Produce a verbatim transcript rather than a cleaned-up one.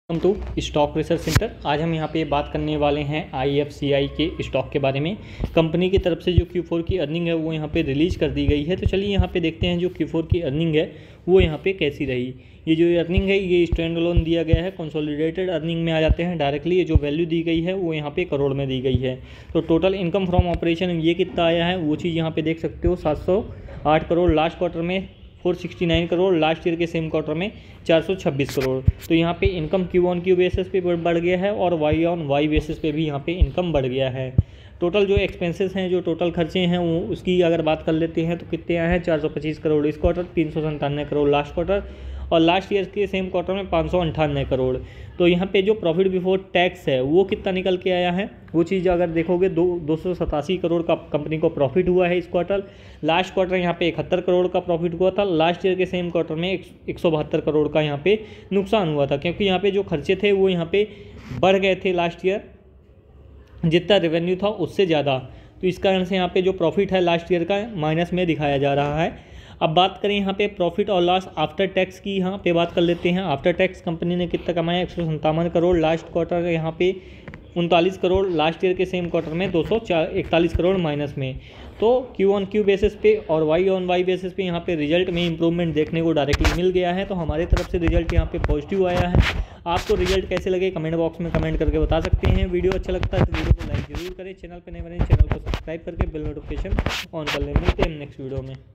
Welcome to stock research centre. आज हम यहाँ पे बात करने वाले हैं आई एफ सी आई के स्टॉक के बारे में। कंपनी की तरफ से जो क्यू फोर की अर्निंग है वो यहाँ पे रिलीज कर दी गई है। तो चलिए यहाँ पे देखते हैं जो क्यू फोर की अर्निंग है वो यहाँ पे कैसी रही। ये जो अर्निंग है ये स्टैंड अलोन दिया गया है, कंसोलिडेटेड अर्निंग में आ जाते हैं डायरेक्टली। ये जो वैल्यू दी गई है वो यहाँ पे करोड़ में दी गई है। तो टोटल इनकम फ्रॉम ऑपरेशन ये कितना आया है वो चीज़ यहाँ पे देख सकते हो, सात सौ आठ करोड़ लास्ट क्वार्टर में, चार सौ उनहत्तर करोड़ लास्ट ईयर के सेम क्वार्टर में चार सौ छब्बीस करोड़। तो यहाँ पे income Q on Q basis पे बढ़ गया है और वाई ऑन वाई बेसिस पे भी यहाँ पे इनकम बढ़ गया है। टोटल जो एक्सपेंसेस हैं, जो टोटल खर्चे हैं वो उसकी अगर बात कर लेते हैं तो कितने आए हैं, चार सौ पच्चीस करोड़ इस क्वार्टर, तीन सौ संतानवे करोड़ लास्ट क्वार्टर और लास्ट ईयर के सेम क्वार्टर में पाँच सौ अंठानवे करोड़। तो यहाँ पे जो प्रॉफिट बिफोर टैक्स है वो कितना निकल के आया है वो चीज़ अगर देखोगे दो दो सौ सतासी करोड़ का कंपनी को प्रॉफिट हुआ है इस क्वार्टर। लास्ट क्वार्टर यहाँ पे इकहत्तर करोड़ का प्रॉफिट हुआ था। लास्ट ईयर के सेम क्वार्टर में एक सौ बहत्तर करोड़ का यहाँ पे नुकसान हुआ था, क्योंकि यहाँ पे जो खर्चे थे वो यहाँ पे बढ़ गए थे लास्ट ईयर, जितना रेवेन्यू था उससे ज़्यादा। तो इस कारण से यहाँ पे जो प्रॉफिट है लास्ट ईयर का माइनस में दिखाया जा रहा है। अब बात करें यहाँ पे प्रॉफिट और लॉस आफ्टर टैक्स की, यहाँ पे बात कर लेते हैं। आफ्टर टैक्स कंपनी ने कितना कमाया, एक सौ संतावन करोड़ लास्ट क्वार्टर, यहाँ पे उनतालीस करोड़ लास्ट ईयर के सेम क्वार्टर में दो सौ इकतालीस करोड़ माइनस में। तो क्यू ऑन क्यू बेसिस पे और वाई ऑन वाई बेसिस पे यहाँ पे रिजल्ट में इंप्रूवमेंट देखने को डायरेक्टली मिल गया है। तो हमारी तरफ से रिजल्ट यहाँ पे पॉजिटिव आया है। आपको रिजल्ट कैसे लगे कमेंट बॉक्स में कमेंट करके बता सकते हैं। वीडियो अच्छा लगता है तो वीडियो को लाइक जरूर करें, चैनल पर नए बने चैनल को सब्सक्राइब करके बेल नोटिफिकेशन ऑन कर लें। मिलते हैं नेक्स्ट वीडियो में।